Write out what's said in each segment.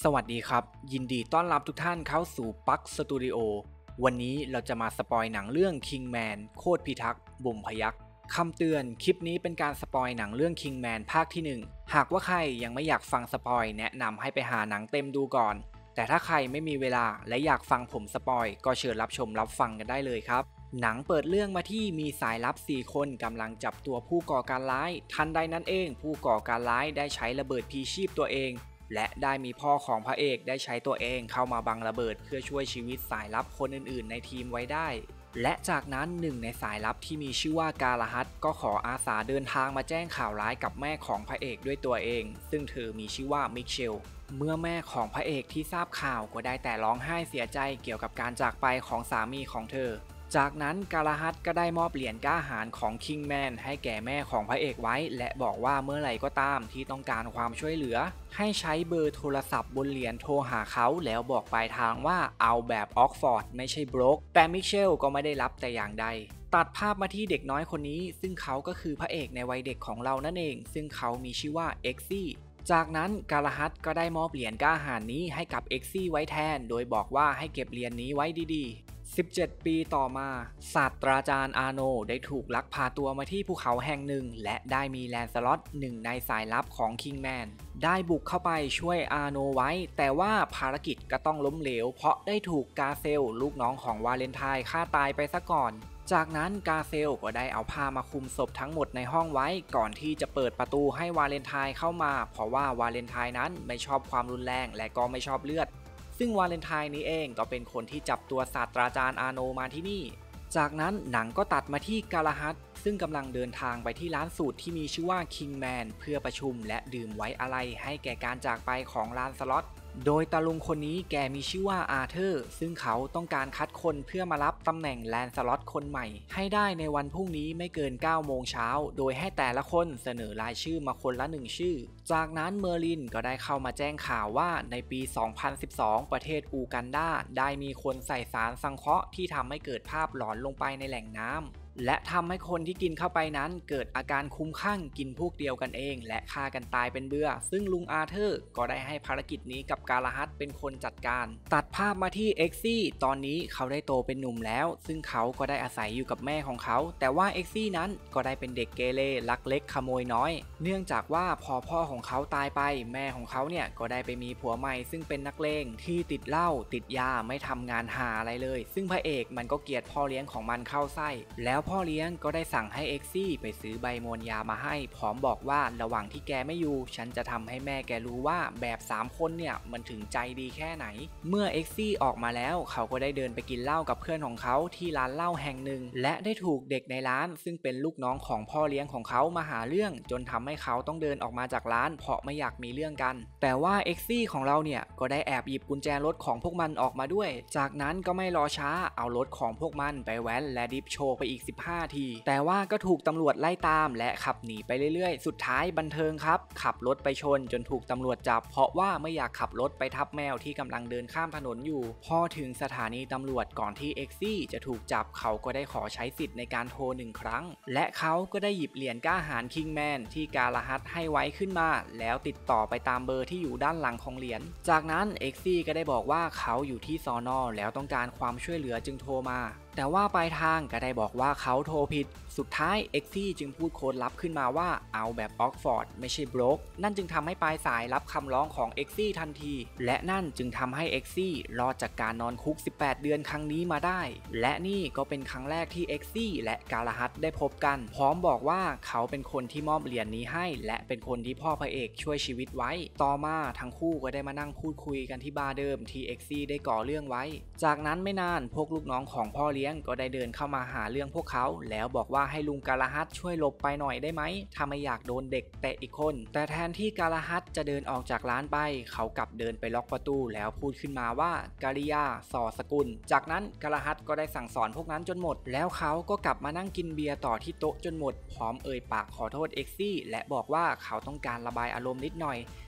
สวัสดีครับยินดีต้อนรับทุกท่านเข้าสู่ปักสตูดิโอวันนี้เราจะมาสปอยหนังเรื่อง Kingman โคตรพิทักษ์บ่มพยัคฆ์คำเตือนคลิปนี้เป็นการสปอยหนังเรื่อง Kingman ภาคที่1หากว่าใครยังไม่อยากฟังสปอยแนะนำให้ไปหาหนังเต็มดูก่อนแต่ถ้าใครไม่มีเวลาและอยากฟังผมสปอยก็เชิญรับชมรับฟังกันได้เลยครับหนังเปิดเรื่องมาที่มีสายลับ4คนกำลังจับตัวผู้ก่อการร้ายทันใดนั้นเองผู้ก่อการร้ายได้ใช้ระเบิดพลีชีพตัวเองและได้มีพ่อของพระเอกได้ใช้ตัวเองเข้ามาบังระเบิดเพื่อช่วยชีวิตสายลับคนอื่นๆในทีมไว้ได้และจากนั้นหนึ่งในสายลับที่มีชื่อว่ากาลาฮัตก็ขออาสาเดินทางมาแจ้งข่าวร้ายกับแม่ของพระเอกด้วยตัวเองซึ่งเธอมีชื่อว่ามิเชลเมื่อแม่ของพระเอกที่ทราบข่าวก็ได้แต่ร้องไห้เสียใจเกี่ยวกับการจากไปของสามีของเธอจากนั้นกาลาฮัตก็ได้มอบเหรียญกล้าหาญของคิงแมนให้แก่แม่ของพระเอกไว้และบอกว่าเมื่อไหร่ก็ตามที่ต้องการความช่วยเหลือให้ใช้เบอร์โทรศัพท์บนเหรียญโทรหาเขาแล้วบอกปลายทางว่าเอาแบบออกฟอร์ดไม่ใช่บรกแต่มิเชลก็ไม่ได้รับแต่อย่างใดตัดภาพมาที่เด็กน้อยคนนี้ซึ่งเขาก็คือพระเอกในวัยเด็กของเรานั่นเองซึ่งเขามีชื่อว่าเอ็กซี่จากนั้นกาลาฮัตก็ได้มอบเหรียญกล้าหาญนี้ให้กับเอ็กซี่ไว้แทนโดยบอกว่าให้เก็บเหรียญนี้ไว้ดีๆ17 ปีต่อมาศาสตราจารย์อาโนได้ถูกลักพาตัวมาที่ภูเขาแห่งหนึ่งและได้มีแลนสล็อตหนึ่งในสายลับของคิงแมนได้บุกเข้าไปช่วยอาโนไว้แต่ว่าภารกิจก็ต้องล้มเหลวเพราะได้ถูกกาเซลลูกน้องของวาเลนไทน์ฆ่าตายไปซะก่อนจากนั้นกาเซลก็ได้เอาผ้ามาคลุมศพทั้งหมดในห้องไว้ก่อนที่จะเปิดประตูให้วาเลนไทน์เข้ามาเพราะว่าวาเลนไทน์นั้นไม่ชอบความรุนแรงและก็ไม่ชอบเลือดซึ่งวาเลนไทน์นี้เองก็เป็นคนที่จับตัวศาสตราจารย์อาโนมาที่นี่จากนั้นหนังก็ตัดมาที่กาลาฮัตซึ่งกำลังเดินทางไปที่ร้านสูตรที่มีชื่อว่า Kingman เพื่อประชุมและดื่มไว้อาลัยให้แก่การจากไปของลานสล็อตโดยตาลุงคนนี้แกมีชื่อว่าอาเธอร์ซึ่งเขาต้องการคัดคนเพื่อมารับตำแหน่งแลนสล็อตคนใหม่ให้ได้ในวันพรุ่งนี้ไม่เกิน 9 โมงเช้าโดยให้แต่ละคนเสนอรายชื่อมาคนละ1ชื่อจากนั้นเมอร์ลินก็ได้เข้ามาแจ้งข่าวว่าในปี 2012 ประเทศอูกันดาได้มีคนใส่สารสังเคราะห์ที่ทำให้เกิดภาพหลอนลงไปในแหล่งน้ำและทำให้คนที่กินเข้าไปนั้นเกิดอาการคลุ้มคลั่งกินพวกเดียวกันเองและฆ่ากันตายเป็นเบื่อซึ่งลุงอาเธอร์ก็ได้ให้ภารกิจนี้กับกาลาฮัตเป็นคนจัดการตัดภาพมาที่เอ็กซี่ตอนนี้เขาได้โตเป็นหนุ่มแล้วซึ่งเขาก็ได้อาศัยอยู่กับแม่ของเขาแต่ว่าเอ็กซี่นั้นก็ได้เป็นเด็กเกเรลักเล็กขโมยน้อยเนื่องจากว่าพอพ่อของเขาตายไปแม่ของเขาเนี่ยก็ได้ไปมีผัวใหม่ซึ่งเป็นนักเลงที่ติดเหล้าติดยาไม่ทำงานหาอะไรเลยซึ่งพระเอกมันก็เกลียดพ่อเลี้ยงของมันเข้าไส้แล้วพ่อเลี้ยงก็ได้สั่งให้เอ็กซี่ไปซื้อใบมวนยามาให้พร้อมบอกว่าระหว่างที่แกไม่อยู่ฉันจะทำให้แม่แกรู้ว่าแบบ3คนเนี่ยมันถึงใจดีแค่ไหนเมื่อเอ็กซี่ออกมาแล้วเขาก็ได้เดินไปกินเหล้ากับเพื่อนของเขาที่ร้านเหล้าแห่งหนึ่งและได้ถูกเด็กในร้านซึ่งเป็นลูกน้องของพ่อเลี้ยงของเขามาหาเรื่องจนทำให้เขาต้องเดินออกมาจากร้านเพราะไม่อยากมีเรื่องกันแต่ว่าเอ็กซี่ของเราเนี่ยก็ได้แอบหยิบกุญแจรถของพวกมันออกมาด้วยจากนั้นก็ไม่รอช้าเอารถของพวกมันไปแว้นและดิฟโชว์ไปอีก15 ทีแต่ว่าก็ถูกตำรวจไล่ตามและขับหนีไปเรื่อยๆสุดท้ายบันเทิงครับขับรถไปชนจนถูกตำรวจจับเพราะว่าไม่อยากขับรถไปทับแมวที่กำลังเดินข้ามถนนอยู่พอถึงสถานีตำรวจก่อนที่เอ็กซี่จะถูกจับเขาก็ได้ขอใช้สิทธิ์ในการโทร1 ครั้งและเขาก็ได้หยิบเหรียญกล้าหาญคิงแมนที่กาลาฮัตให้ไว้ขึ้นมาแล้วติดต่อไปตามเบอร์ที่อยู่ด้านหลังของเหรียญจากนั้นเอ็กซี่ก็ได้บอกว่าเขาอยู่ที่สน.แล้วต้องการความช่วยเหลือจึงโทรมาแต่ว่าปลายทางก็ได้บอกว่าเขาโทรผิดสุดท้ายเอ็กซี่จึงพูดโค้ดลับขึ้นมาว่าเอาแบบออกฟอร์ดไม่ใช่บรกนั่นจึงทำให้ปลายสายรับคำร้องของเอ็กซี่ทันทีและนั่นจึงทำให้เอ็กซี่รอดจากการนอนคุก18 เดือนครั้งนี้มาได้และนี่ก็เป็นครั้งแรกที่เอ็กซี่และกาลาฮัตได้พบกันพร้อมบอกว่าเขาเป็นคนที่มอบเหรียญนี้ให้และเป็นคนที่พ่อพระเอกช่วยชีวิตไว้ต่อมาทั้งคู่ก็ได้มานั่งพูดคุยกันที่บาร์เดิมที่เอ็กซี่ได้ก่อเรื่องไว้จากนั้นไม่นานพวกลูกน้องของพ่อเลี้ยงก็ได้เดินเข้ามาหาเรื่องพวกเขาแล้วบอกว่าให้ลุงกาลาฮัตช่วยหลบไปหน่อยได้ไหมถ้าไม่อยากโดนเด็กเตะอีกคนแต่แทนที่กาลาฮัตจะเดินออกจากร้านไปเขากลับเดินไปล็อกประตูแล้วพูดขึ้นมาว่ากาลิยาสอสกุลจากนั้นกาลาฮัตก็ได้สั่งสอนพวกนั้นจนหมดแล้วเขาก็กลับมานั่งกินเบียร์ต่อที่โต๊ะจนหมดพร้อมเอ่ยปากขอโทษเอ็กซี่และบอกว่าเขาต้องการระบายอารมณ์นิดหน่อย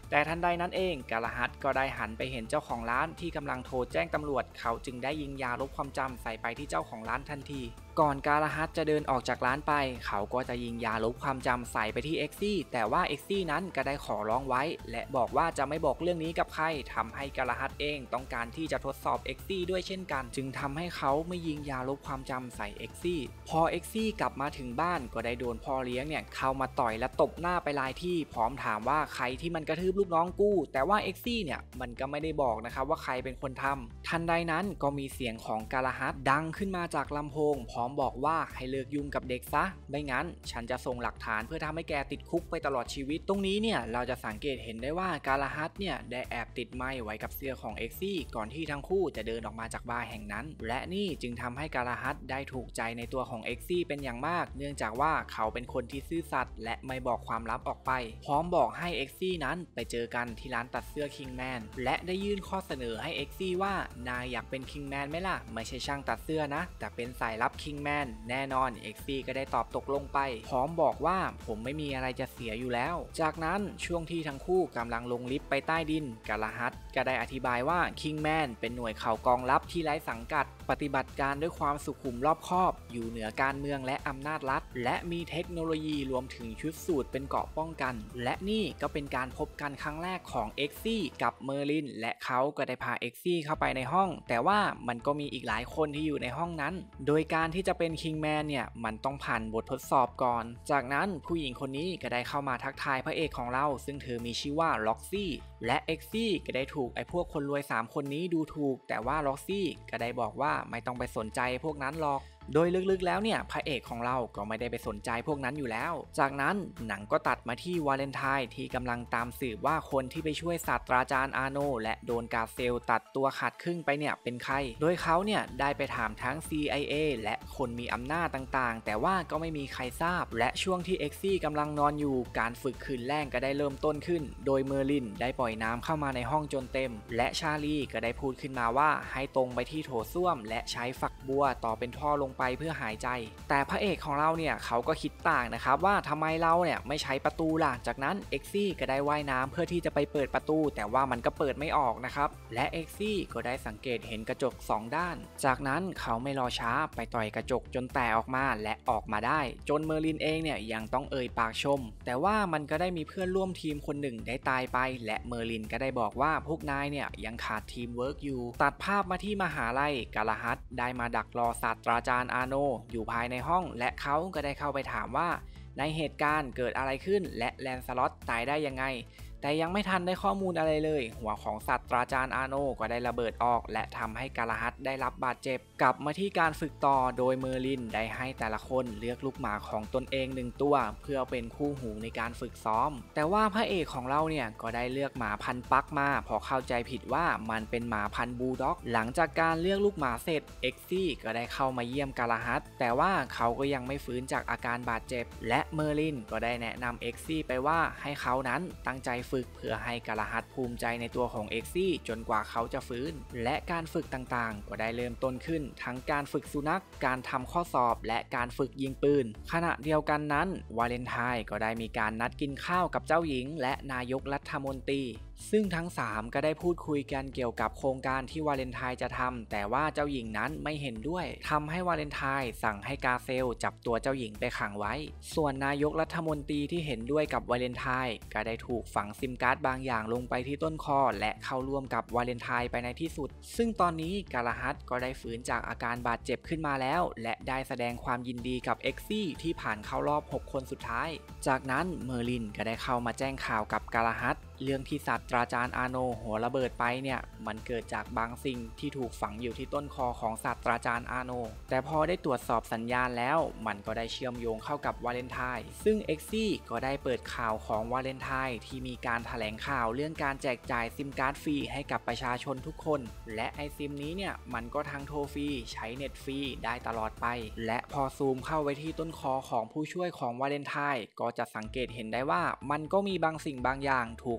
แต่ทันใดนั้นเองกาลาฮัดก็ได้หันไปเห็นเจ้าของร้านที่กำลังโทรแจ้งตำรวจเขาจึงได้ยิงยาลบความจำใส่ไปที่เจ้าของร้านทันทีก่อนกาลาฮัดจะเดินออกจากร้านไปเขาก็จะยิงยาลบความจำใส่ไปที่เอ็กซี่แต่ว่าเอ็กซี่นั้นก็ได้ขอร้องไว้และบอกว่าจะไม่บอกเรื่องนี้กับใครทำให้กาลาฮัดเองต้องการที่จะทดสอบเอ็กซี่ด้วยเช่นกันจึงทำให้เขาไม่ยิงยาลบความจำใส่เอ็กซี่พอเอ็กซี่กลับมาถึงบ้านก็ได้โดนพ่อเลี้ยงเนี่ยเข้ามาต่อยและตบหน้าไปหลายที่พร้อมถามว่าใครที่มันกระทืบลูกน้องกูแต่ว่าเอ็กซี่เนี่ยมันก็ไม่ได้บอกนะครับว่าใครเป็นคนทำทันใดนั้นก็มีเสียงของกาลาฮัดดังขึ้นมาจากลำโพงพร้อมบอกว่าให้เลิกยุ่งกับเด็กซะไม่งั้นฉันจะส่งหลักฐานเพื่อทำให้แกติดคุกไปตลอดชีวิตตรงนี้เนี่ยเราจะสังเกตเห็นได้ว่ากาลาฮัดเนี่ยได้แอบติดไม้ไว้กับเสื้อของเอ็กซี่ก่อนที่ทั้งคู่จะเดินออกมาจากบาร์แห่งนั้นและนี่จึงทำให้กาลาฮัดได้ถูกใจในตัวของเอ็กซี่เป็นอย่างมากเนื่องจากว่าเขาเป็นคนที่ซื่อสัตย์และไม่บอกความลับออกไปพร้อมบอกให้เอ็กซี่นั้นไปเจอกันที่ร้านตัดเสื้อคิงแมนและได้ยื่นข้อเสนอให้เอ็กซี่ว่านายอยากเป็นคิงแมนไหมล่ะไม่ใช่ช่างตัดเสื้อนะแต่เป็นสายลับคิงแมนแน่นอนเอ็กซี่ก็ได้ตอบตกลงไปพร้อมบอกว่าผมไม่มีอะไรจะเสียอยู่แล้วจากนั้นช่วงที่ทั้งคู่กำลังลงลิฟต์ไปใต้ดินกาลาฮัดก็ได้อธิบายว่าคิงแมนเป็นหน่วยข่าวกองลับที่ไร้สังกัดปฏิบัติการด้วยความสุขุมรอบคอบอยู่เหนือการเมืองและอำนาจรัฐและมีเทคโนโลยีรวมถึงชุดสูทเป็นเกราะป้องกันและนี่ก็เป็นการพบกันครั้งแรกของเอ็กซี่กับเมอร์ลินและเขาก็ได้พาเอ็กซี่เข้าไปในห้องแต่ว่ามันก็มีอีกหลายคนที่อยู่ในห้องนั้นโดยการที่จะเป็นคิงแมนเนี่ยมันต้องผ่านบททดสอบก่อนจากนั้นผู้หญิงคนนี้ก็ได้เข้ามาทักทายพระเอกของเราซึ่งเธอมีชื่อว่าล็อกซี่และเอ็กซี่ก็ได้ถูกไอ้พวกคนรวย3คนนี้ดูถูกแต่ว่าล็อกซี่ก็ได้บอกว่าไม่ต้องไปสนใจพวกนั้นหรอกโดยลึกๆแล้วเนี่ยพระเอกของเราก็ไม่ได้ไปสนใจพวกนั้นอยู่แล้วจากนั้นหนังก็ตัดมาที่วาเลนไทน์ที่กำลังตามสืบว่าคนที่ไปช่วยศาสตราจารย์อาโนและโดนกาเซลตัดตัวขาดครึ่งไปเนี่ยเป็นใครโดยเขาเนี่ยได้ไปถามทั้ง CIA และคนมีอำนาจต่างๆแต่ว่าก็ไม่มีใครทราบและช่วงที่เอ็กซี่กำลังนอนอยู่การฝึกคืนแรงก็ได้เริ่มต้นขึ้นโดยเมอร์ลินได้ปล่อยน้ำเข้ามาในห้องจนเต็มและชาลีก็ได้พูดขึ้นมาว่าให้ตรงไปที่โถส้วมและใช้ฝักบัวต่อเป็นท่อลงไปเพื่อหายใจแต่พระเอกของเราเนี่ยเขาก็คิดต่างนะครับว่าทำไมเราเนี่ยไม่ใช้ประตูล่ะจากนั้นเอ็กซี่ก็ได้ว่ายน้ำเพื่อที่จะไปเปิดประตูแต่ว่ามันก็เปิดไม่ออกนะครับและเอ็กซี่ก็ได้สังเกตเห็นกระจก2ด้านจากนั้นเขาไม่รอช้าไปต่อยกระจกจนแตกออกมาและออกมาได้จนเมอร์ลินเองเนี่ยยังต้องเอ่ยปากชมแต่ว่ามันก็ได้มีเพื่อนร่วมทีมคนหนึ่งได้ตายไปและเมอร์ลินก็ได้บอกว่าพวกนายเนี่ยยังขาดทีมเวิร์กอยู่ตัดภาพมาที่มหาลัยกาลาฮัดได้มาดักรอศาสตราจารย์อาโนอยู่ภายในห้องและเขาก็ได้เข้าไปถามว่าในเหตุการณ์เกิดอะไรขึ้นและแลนสล็อตตายได้ยังไงแต่ยังไม่ทันได้ข้อมูลอะไรเลยหัวของศาสตราจารย์อาโนก็ได้ระเบิดออกและทำให้กาลาฮัดได้รับบาดเจ็บกลับมาที่การฝึกต่อโดยเมอร์ลินได้ให้แต่ละคนเลือกลูกหมาของตนเอง1ตัวเพื่อเป็นคู่หูในการฝึกซ้อมแต่ว่าพระเอกของเราเนี่ยก็ได้เลือกหมาพันธุ์ปักมาพอเข้าใจผิดว่ามันเป็นหมาพันธุ์บูลด็อกหลังจากการเลือกลูกหมาเสร็จเอ็กซี่ก็ได้เข้ามาเยี่ยมกาลาฮัดแต่ว่าเขาก็ยังไม่ฟื้นจากอาการบาดเจ็บและเมอร์ลินก็ได้แนะนำเอ็กซี่ไปว่าให้เขานั้นตั้งใจฝึกเพื่อให้กาลาฮัดภูมิใจในตัวของเอ็กซี่จนกว่าเขาจะฟื้นและการฝึกต่างๆก็ได้เริ่มต้นขึ้นทั้งการฝึกสุนัขการทำข้อสอบและการฝึกยิงปืนขณะเดียวกันนั้นวาเลนไทน์ก็ได้มีการนัดกินข้าวกับเจ้าหญิงและนายกรัฐมนตรีซึ่งทั้ง3ก็ได้พูดคุยกันเกี่ยวกับโครงการที่วาเลนไทน์จะทำแต่ว่าเจ้าหญิงนั้นไม่เห็นด้วยทำให้วาเลนไทน์สั่งให้กาเซลจับตัวเจ้าหญิงไปขังไว้ส่วนนายกรัฐมนตรีที่เห็นด้วยกับวาเลนไทน์ก็ได้ถูกฝังซิมการ์ดบางอย่างลงไปที่ต้นคอและเข้าร่วมกับวาเลนไทน์ไปในที่สุดซึ่งตอนนี้กาลาฮัดก็ได้ฟื้นจากอาการบาดเจ็บขึ้นมาแล้วและได้แสดงความยินดีกับเอ็กซี่ที่ผ่านเข้ารอบ6คนสุดท้ายจากนั้นเมอร์ลินก็ได้เข้ามาแจ้งข่าวกับกาลาฮัดเรื่องที่ศาสตราจารย์อาโนหัวระเบิดไปเนี่ยมันเกิดจากบางสิ่งที่ถูกฝังอยู่ที่ต้นคอของศาสตราจารย์อาโนแต่พอได้ตรวจสอบสัญญาณแล้วมันก็ได้เชื่อมโยงเข้ากับวาเลนไทน์ซึ่งเอ็กซี่ก็ได้เปิดข่าวของวาเลนไทน์ที่มีการแถลงข่าวเรื่องการแจกจ่ายซิมการ์ดฟรีให้กับประชาชนทุกคนและไอซิมนี้เนี่ยมันก็ทั้งโทรฟรีใช้เน็ตฟรีได้ตลอดไปและพอซูมเข้าไว้ที่ต้นคอของผู้ช่วยของวาเลนไทน์ก็จะสังเกตเห็นได้ว่ามันก็มีบางสิ่งบางอย่างถูก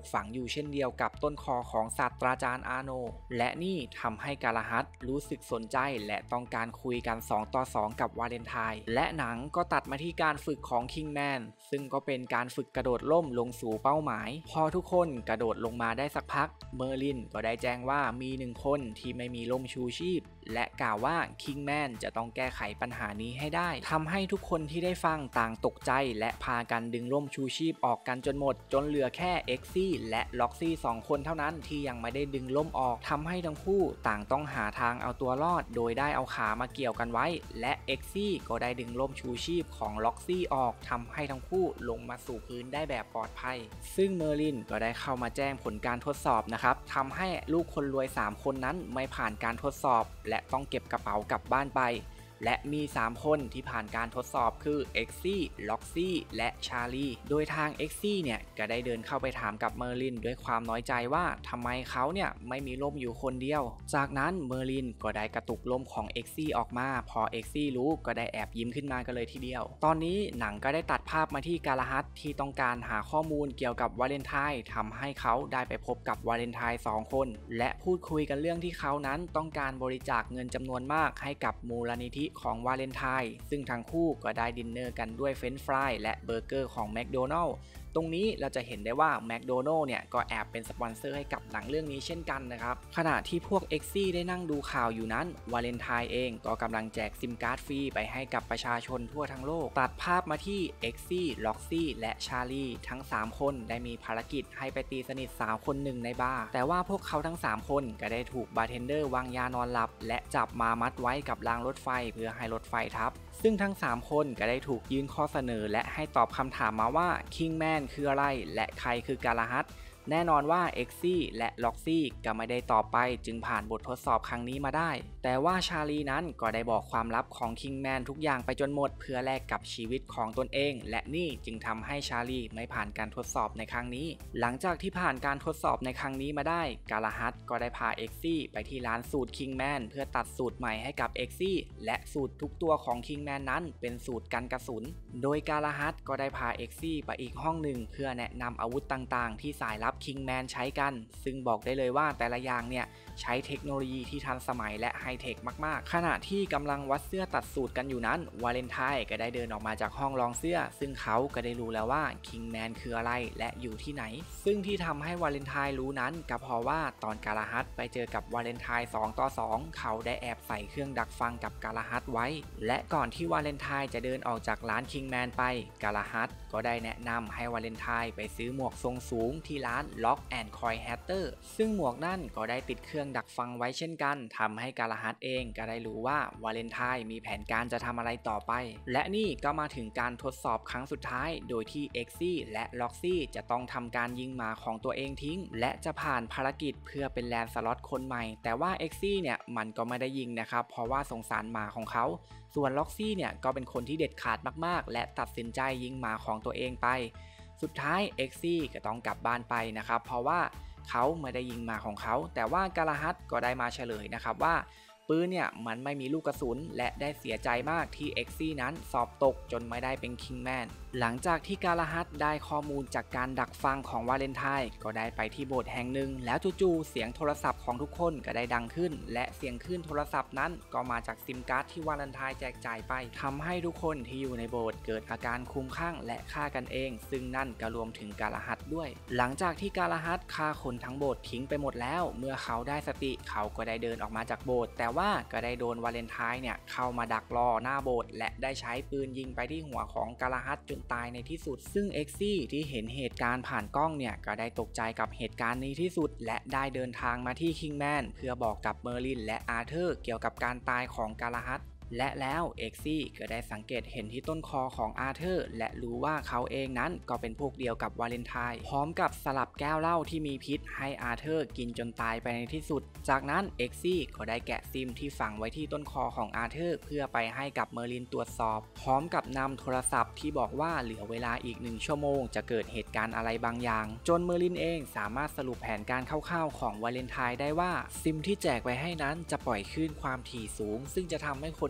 ฝังอยู่เช่นเดียวกับต้นคอของศาสตราจารย์อาโนและนี่ทำให้กาลาฮัตรู้สึกสนใจและต้องการคุยกัน2 ต่อ 2กับวาเลนไทน์และหนังก็ตัดมาที่การฝึกของคิงแมนซึ่งก็เป็นการฝึกกระโดดร่มลงสู่เป้าหมายพอทุกคนกระโดดลงมาได้สักพักเมอร์ลินก็ได้แจ้งว่ามี1 คนที่ไม่มีร่มชูชีพและกล่าวว่าคิงแมนจะต้องแก้ไขปัญหานี้ให้ได้ทำให้ทุกคนที่ได้ฟังต่างตกใจและพากันดึงร่มชูชีพออกกันจนหมดจนเหลือแค่เอ็กซี่และล็อกซี่2 คนเท่านั้นที่ยังไม่ได้ดึงร่มออกทำให้ทั้งคู่ต่างต้องหาทางเอาตัวรอดโดยได้เอาขามาเกี่ยวกันไว้และเอ็กซี่ก็ได้ดึงร่มชูชีพของล็อกซี่ออกทำให้ทั้งคู่ลงมาสู่พื้นได้แบบปลอดภัยซึ่งเมอร์ลินก็ได้เข้ามาแจ้งผลการทดสอบนะครับทำให้ลูกคนรวย3 คนนั้นไม่ผ่านการทดสอบและต้องเก็บกระเป๋ากลับบ้านไปและมี3 คนที่ผ่านการทดสอบคือเอ็กซี่ล็อกซี่และชาลีโดยทางเอ็กซี่เนี่ยก็ได้เดินเข้าไปถามกับเมอร์ลินด้วยความน้อยใจว่าทำไมเขาเนี่ยไม่มีร่มอยู่คนเดียวจากนั้นเมอร์ลินก็ได้กระตุกร่มของเอ็กซี่ออกมาพอเอ็กซี่รู้ก็ได้แอบยิ้มขึ้นมากันเลยทีเดียวตอนนี้หนังก็ได้ตัดภาพมาที่กาลาฮัตที่ต้องการหาข้อมูลเกี่ยวกับวาเลนไทน์ทำให้เขาได้ไปพบกับวาเลนไทน์2 คนและพูดคุยกันเรื่องที่เขานั้นต้องการบริจาคเงินจำนวนมากให้กับมูลนิธิของวาเลนไทน์ซึ่งทั้งคู่ก็ได้ดินเนอร์กันด้วยเฟรนช์ฟรายและเบอร์เกอร์ของแมคโดนัลด์ตรงนี้เราจะเห็นได้ว่าแมคโดนัลด์เนี่ยก็แอบเป็นสปอนเซอร์ให้กับหนังเรื่องนี้เช่นกันนะครับขณะที่พวกเอ็กซี่ได้นั่งดูข่าวอยู่นั้นวาเลนไทน์เองก็กำลังแจกซิมการ์ดฟรีไปให้กับประชาชนทั่วทั้งโลกตัดภาพมาที่เอ็กซี่ล็อกซี่และชาลีทั้ง3 คนได้มีภารกิจให้ไปตีสนิทสาวคนหนึ่งในบาร์แต่ว่าพวกเขาทั้ง3 คนก็ได้ถูกบาร์เทนเดอร์วางยานอนหลับและจับมามัดไว้กับรางรถไฟเพื่อให้รถไฟทับซึ่งทั้ง3 คนก็ได้ถูกยื่นข้อเสนอและให้ตอบคำถามมาว่าคิงแมนคืออะไรและใครคือกาลาฮัตแน่นอนว่าเอ็กซี่และล็อกซี่ก็ไม่ได้ตอบไปจึงผ่านบททดสอบครั้งนี้มาได้แต่ว่าชาลีนั้นก็ได้บอกความลับของคิงแมนทุกอย่างไปจนหมดเพื่อแลกกับชีวิตของตนเองและนี่จึงทำให้ชาลีไม่ผ่านการทดสอบในครั้งนี้หลังจากที่ผ่านการทดสอบในครั้งนี้มาได้กาลาฮัตก็ได้พาเอ็กซี่ไปที่ร้านสูตรคิงแมนเพื่อตัดสูตรใหม่ให้กับเอ็กซี่และสูตรทุกตัวของคิงแมนนั้นเป็นสูตรกันกระสุนโดยกาลาฮัตก็ได้พาเอ็กซี่ไปอีกห้องหนึ่งเพื่อแนะนำอาวุธต่างๆที่สายลับคิงแมนใช้กันซึ่งบอกได้เลยว่าแต่ละอย่างเนี่ยใช้เทคโนโลยีที่ทันสมัยและไฮเทคมากๆขณะที่กำลังวัดเสื้อตัดสูตรกันอยู่นั้นวาเลนไทน์ก็ได้เดินออกมาจากห้องลองเสื้อซึ่งเขาก็ได้รู้แล้วว่าคิงแมนคืออะไรและอยู่ที่ไหนซึ่งที่ทำให้วาเลนไทน์รู้นั้นก็เพราะว่าตอนกาลาฮัตไปเจอกับวาเลนไทน์2 ต่อ 2เขาได้แอบใส่เครื่องดักฟังกับกาลาฮัตไว้และก่อนที่วาเลนไทน์จะเดินออกจากร้านคิงแมนไปกาลาฮัตก็ได้แนะนำให้วาเลนไทน์ไปซื้อหมวกทรงสูงที่ร้านล็อกแอนด์คอยแฮตเตอร์ซึ่งหมวกนั่นก็ได้ติดเครื่องดักฟังไว้เช่นกันทำให้กาลาฮัตเองก็ได้รู้ว่าวาเลนไทน์มีแผนการจะทำอะไรต่อไปและนี่ก็มาถึงการทดสอบครั้งสุดท้ายโดยที่เอ็กซี่และล็อกซี่จะต้องทำการยิงหมาของตัวเองทิ้งและจะผ่านภารกิจเพื่อเป็นแลนสล็อตคนใหม่แต่ว่าเอ็กซี่เนี่ยมันก็ไม่ได้ยิงนะครับเพราะว่าสงสารหมาของเขาส่วนล็อกซี่เนี่ยก็เป็นคนที่เด็ดขาดมากๆและตัดสินใจยิงหมาของตัวเองไปสุดท้ายเอ็กซี่ก็ต้องกลับบ้านไปนะครับเพราะว่าเขาไม่ได้ยิงหมาของเขาแต่ว่ากาลาฮัตก็ได้มาเฉลยนะครับว่าปืนเนี่ยมันไม่มีลูกกระสุนและได้เสียใจมากที่เอ็กซี่นั้นสอบตกจนไม่ได้เป็นคิงแมนหลังจากที่กาลาฮัตได้ข้อมูลจากการดักฟังของวาเลนไทน์ก็ได้ไปที่โบสถ์แห่งหนึ่งแล้วจู่ๆเสียงโทรศัพท์ของทุกคนก็ได้ดังขึ้นและเสียงคลื่นโทรศัพท์นั้นก็มาจากซิมการ์ดที่วาเลนไทน์แจกจ่ายไปทำให้ทุกคนที่อยู่ในโบสถ์เกิดอาการคลุ้มคลั่งและฆ่ากันเองซึ่งนั่นก็รวมถึงกาลาฮัตด้วยหลังจากที่กาลาฮัตฆ่าคนทั้งโบสถ์ทิ้งไปหมดแล้วเมื่อเขาได้สติเขาก็ได้เดินออกมาจากโบสถ์แต่ว่าก็ได้โดนวาเลนไทน์เนี่ยเข้ามาดักรอหน้าโบสถ์และได้ใช้ปืนยิงไปที่หัวของกาลาฮัตจนตายในที่สุดซึ่งเอ็กซี่ที่เห็นเหตุการณ์ผ่านกล้องเนี่ยก็ได้ตกใจกับเหตุการณ์นี้ที่สุดและได้เดินทางมาที่คิงแมนเพื่อบอกกับเมอร์ลินและอาร์เธอร์เกี่ยวกับการตายของกาลาฮัตและแล้วเอ็กซี่ก็ได้สังเกตเห็นที่ต้นคอของอาร์เธอร์และรู้ว่าเขาเองนั้นก็เป็นพวกเดียวกับวาเลนไทน์พร้อมกับสลับแก้วเหล้าที่มีพิษให้อาร์เธอร์กินจนตายไปในที่สุดจากนั้นเอ็กซี่ก็ได้แกะซิมที่ฝังไว้ที่ต้นคอของอาร์เธอร์เพื่อไปให้กับเมอร์ลินตรวจสอบพร้อมกับนำโทรศัพท์ที่บอกว่าเหลือเวลาอีก1 ชั่วโมงจะเกิดเหตุการณ์อะไรบางอย่างจนเมอร์ลินเองสามารถสรุปแผนการคร่าวๆของวาเลนไทน์ได้ว่าซิมที่แจกไว้ให้นั้นจะปล่อยคลื่นความถี่สูงซึ่งจะทำให้คน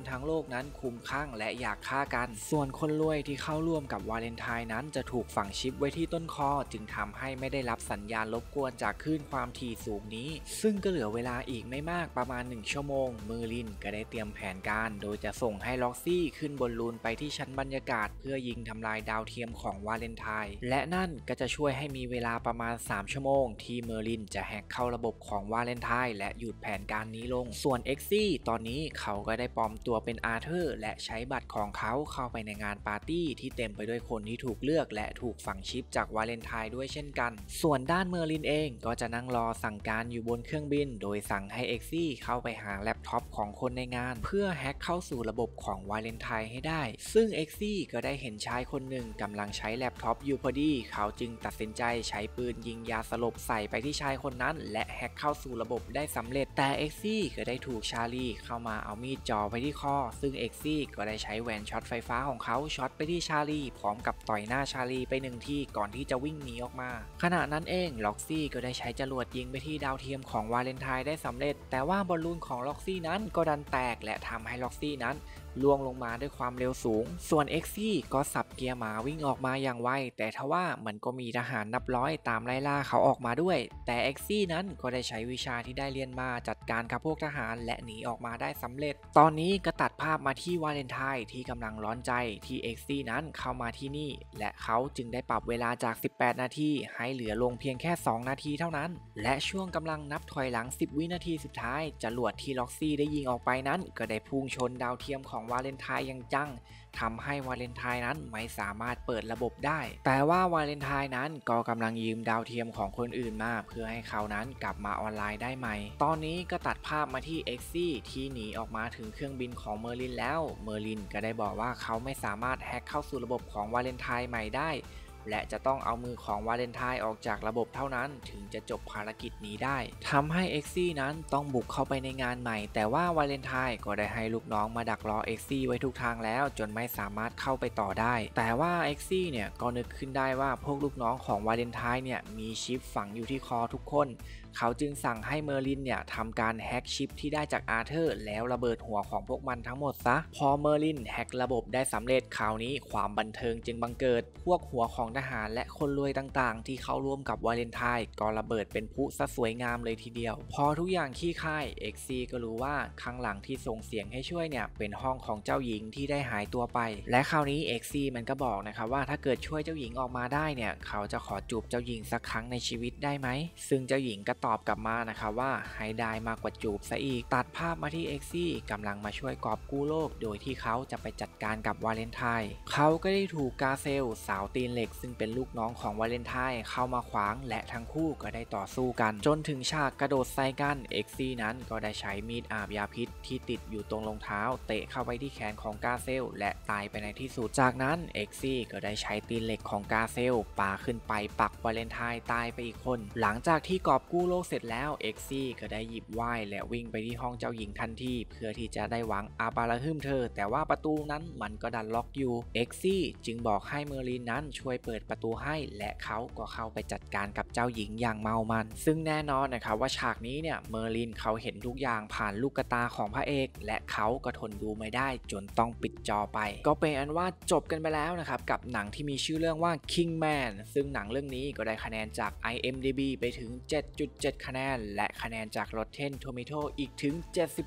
ทั้งโลกนั้นคุ้มคลั่งและอยากฆ่ากันส่วนคนรวยที่เข้าร่วมกับวาเลนไทน์นั้นจะถูกฝังชิปไว้ที่ต้นคอจึงทำให้ไม่ได้รับสัญญาณรบกวนจากคลื่นความถี่สูงนี้ซึ่งก็เหลือเวลาอีกไม่มากประมาณ1ชั่วโมงเมอร์ลินก็ได้เตรียมแผนการโดยจะส่งให้ล็อกซี่ขึ้นบอลลูนไปที่ชั้นบรรยากาศเพื่อยิงทำลายดาวเทียมของวาเลนไทน์และนั่นก็จะช่วยให้มีเวลาประมาณ3ชั่วโมงที่เมอร์ลินจะแฮกเข้าระบบของวาเลนไทน์และหยุดแผนการนี้ลงส่วนเอ็กซี่ตอนนี้เขาก็ได้ปลอมตัวเป็นอาร์เธอร์และใช้บัตรของเขาเข้าไปในงานปาร์ตี้ที่เต็มไปด้วยคนที่ถูกเลือกและถูกฝังชิปจากวาเลนไทน์ด้วยเช่นกันส่วนด้านเมอร์ลินเองก็จะนั่งรอสั่งการอยู่บนเครื่องบินโดยสั่งให้เอ็กซี่เข้าไปหาแล็ปท็อปของคนในงานเพื่อแฮกเข้าสู่ระบบของวาเลนไทน์ให้ได้ซึ่งเอ็กซี่ก็ได้เห็นชายคนหนึ่งกำลังใช้แล็ปท็อปอยู่พอดีเขาจึงตัดสินใจใช้ปืนยิงยาสลบใส่ไปที่ชายคนนั้นและแฮกเข้าสู่ระบบได้สำเร็จแต่เอ็กซี่ก็ได้ถูกชาลีเข้ามาเอามีดจ่อไปที่คอซึ่งเอ็กซี่ก็ได้ใช้แหวนช็อตไฟฟ้าของเขาช็อตไปที่ชาลีพร้อมกับต่อยหน้าชาลีไป1ทีก่อนที่จะวิ่งหนีออกมาขณะนั้นเองล็อกซี่ก็ได้ใช้จรวดยิงไปที่ดาวเทียมของวาเลนไทน์ได้สำเร็จแต่ว่าบอลลูนของล็อกซี่นั้นก็ดันแตกและทำให้ล็อกซี่นั้นล่วงลงมาด้วยความเร็วสูงส่วนเอ็กซี่ก็สับเกียร์หมาวิ่งออกมาอย่างไวแต่ทว่ามันก็มีทหารนับร้อยตามไล่ล่าเขาออกมาด้วยแต่เอ็กซี่นั้นก็ได้ใช้วิชาที่ได้เรียนมาจัดการกับพวกทหารและหนีออกมาได้สำเร็จตอนนี้ก็ตัดภาพมาที่วาเลนไทน์ที่กำลังร้อนใจที่เอ็กซี่นั้นเข้ามาที่นี่และเขาจึงได้ปรับเวลาจาก18นาทีให้เหลือลงเพียงแค่2นาทีเท่านั้นและช่วงกำลังนับถอยหลัง10วินาทีสุดท้ายจรวดที่ล็อกซี่ได้ยิงออกไปนั้นก็ได้พุ่งชนดาวเทียมของวาเลนไทน์อย่างจังทำให้วาเลนไทน์นั้นไม่สามารถเปิดระบบได้แต่ว่าวาเลนไทน์นั้นก็กำลังยืมดาวเทียมของคนอื่นมาเพื่อให้เขานั้นกลับมาออนไลน์ได้ใหม่ตอนนี้ก็ตัดภาพมาที่เอ็กซี่ที่หนีออกมาถึงเครื่องบินของเมอร์ลินแล้วเมอร์ลินก็ได้บอกว่าเขาไม่สามารถแฮกเข้าสู่ระบบของวาเลนไทน์ใหม่ได้และจะต้องเอามือของวาเลนไทน์ออกจากระบบเท่านั้นถึงจะจบภารกิจนี้ได้ทำให้เอ็กซี่นั้นต้องบุกเข้าไปในงานใหม่แต่ว่าวาเลนไทน์ก็ได้ให้ลูกน้องมาดักรอเอ็กซี่ไว้ทุกทางแล้วจนไม่สามารถเข้าไปต่อได้แต่ว่าเอ็กซี่เนี่ยก็นึกขึ้นได้ว่าพวกลูกน้องของวาเลนไทน์เนี่ยมีชิปฝังอยู่ที่คอทุกคนเขาจึงสั่งให้เมอร์ลินเนี่ยทำการแฮกชิปที่ได้จากอาร์เธอร์แล้วระเบิดหัวของพวกมันทั้งหมดซะพอเมอร์ลินแฮกระบบได้สำเร็จคราวนี้ความบันเทิงจึงบังเกิดพวกหัวของทหารและคนรวยต่างๆที่เข้าร่วมกับวาเลนไทน์ก็ระเบิดเป็นพลุซะสวยงามเลยทีเดียวพอทุกอย่างขี้คายเอ็กซี่ก็รู้ว่าข้างหลังที่ส่งเสียงให้ช่วยเนี่ยเป็นห้องของเจ้าหญิงที่ได้หายตัวไปและคราวนี้เอ็กซี่มันก็บอกนะครับว่าถ้าเกิดช่วยเจ้าหญิงออกมาได้เนี่ยเขาจะขอจูบเจ้าหญิงสักครั้งในชีวิตได้ไหมซึ่งเจ้าหญิงก็ตอบกลับมานะครับว่าให้ได้มากกว่าจูบซะอีกตัดภาพมาที่เอ็กซี่กำลังมาช่วยกอบกู้โลกโดยที่เขาจะไปจัดการกับวาเลนไทน์เขาก็ได้ถูกกาเซลสาวตีนเหล็กซึ่งเป็นลูกน้องของวาเลนไทน์เข้ามาขวางและทั้งคู่ก็ได้ต่อสู้กันจนถึงฉากกระโดดใส่กันเอ็กซี่นั้นก็ได้ใช้มีดอาบยาพิษที่ติดอยู่ตรงรองเท้าเตะเข้าไปที่แขนของกาเซลและตายไปในที่สุดจากนั้นเอ็กซี่ก็ได้ใช้ตีนเหล็กของกาเซลปาขึ้นไปปักวาเลนไทน์ตายไปอีกคนหลังจากที่กอบกู้โลกเสร็จแล้วเอ็กซี่ก็ได้หยิบว่ายและวิ่งไปที่ห้องเจ้าหญิงทันทีเพื่อที่จะได้หวังอาบาราฮึมเธอแต่ว่าประตูนั้นมันก็ดันล็อกอยู่เอ็กซี่จึงบอกให้เมอร์ลินนั้นช่วยเปิดประตูให้และเขาก็เข้าไปจัดการกับเจ้าหญิงอย่างเมามันซึ่งแน่นอนนะครับว่าฉากนี้เนี่ยเมอร์ลินเขาเห็นทุกอย่างผ่านลูกตาของพระเอกและเขาก็ทนดูไม่ได้จนต้องปิดจอไปก็เป็นอันว่าจบกันไปแล้วนะครับกับหนังที่มีชื่อเรื่องว่า Kingman ซึ่งหนังเรื่องนี้ก็ได้คะแนนจาก IMDb ไปถึง 7.7 คะแนนและคะแนนจาก Rotten Tomato อีกถึง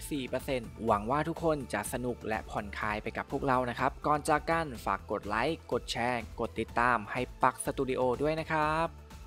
74% หวังว่าทุกคนจะสนุกและผ่อนคลายไปกับพวกเรานะครับก่อนจากกันฝากกดไลค์กดแชร์กดติดตามให้ปักสตูดิโอด้วยนะครับ